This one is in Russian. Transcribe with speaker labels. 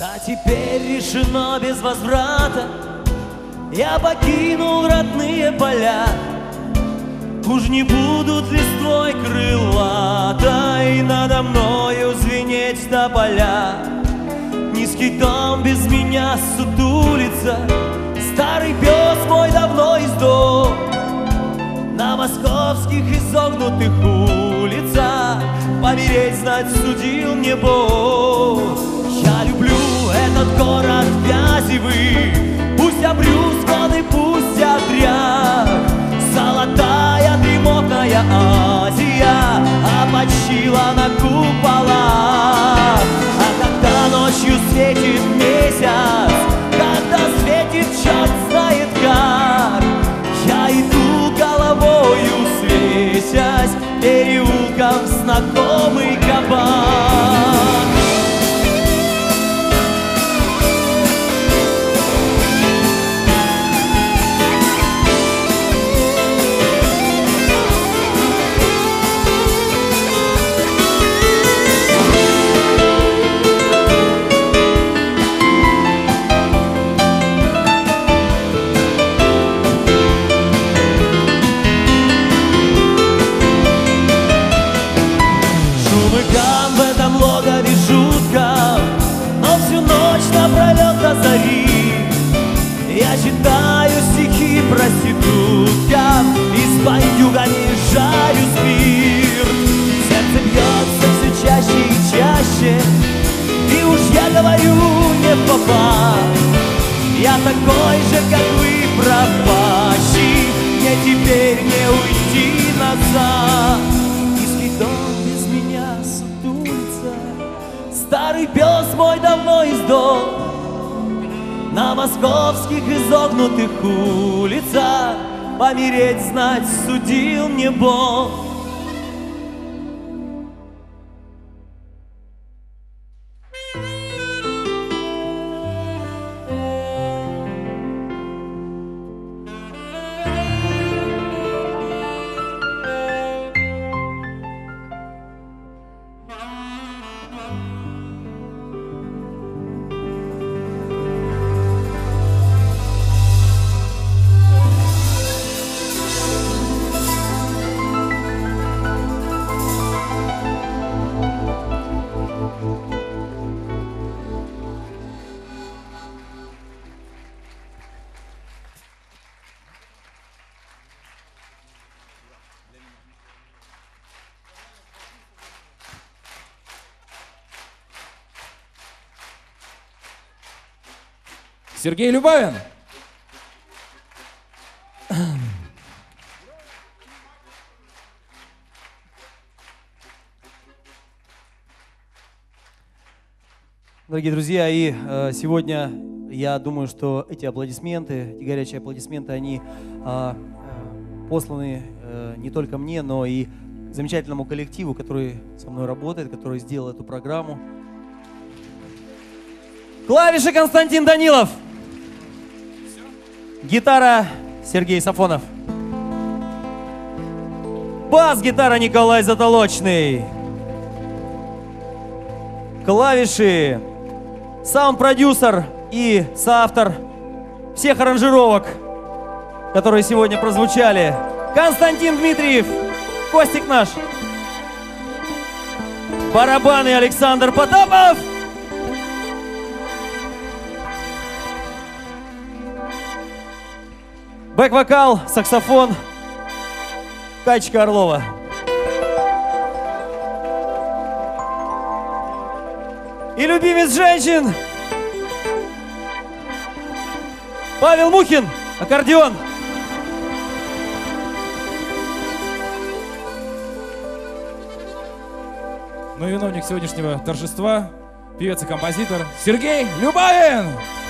Speaker 1: А теперь решено без возврата, я покинул родные поля. Уж не будут листвой крылатой надо мною звенеть тополя. Низкий дом без меня сутулится, старый пес мой давно издох. На московских изогнутых улицах помереть, знать, судил мне Бог. Я люблю этот город вязевый, пусть обрюзган и пусть отряд. Золотая дремотная Азия опочила на куполах. А когда ночью светит месяц, когда светит черт знает как, я иду головою свесясь переулком знакомый кабак. Напролет до зари я читаю стихи проституткам и с бандюгами жарю спирт. Сердце бьется все чаще и чаще, и уж я говорю не попав. Я такой же, как вы, пропащий, мне теперь не уйти назад. Низкий дом без меня сутулится, старый пес мой давно издох. На московских изогнутых улицах помереть, знать, судил мне Бог.
Speaker 2: Сергей Любавин.
Speaker 1: Дорогие друзья, и сегодня я думаю, что эти аплодисменты, эти горячие аплодисменты, они посланы не только мне, но и замечательному коллективу, который со мной работает, который сделал эту программу. Клавиши Константин Данилов. Гитара Сергей Сафонов. Бас-гитара Николай Затолочный. Клавиши саунд-продюсер и соавтор всех аранжировок, которые сегодня прозвучали, Константин Дмитриев, Костик наш. Барабаны Александр Потапов. Бэк-вокал, саксофон, Катечка Орлова. И любимец женщин Павел Мухин, аккордеон.
Speaker 2: Ну и виновник сегодняшнего торжества, певец и композитор Сергей Любавин.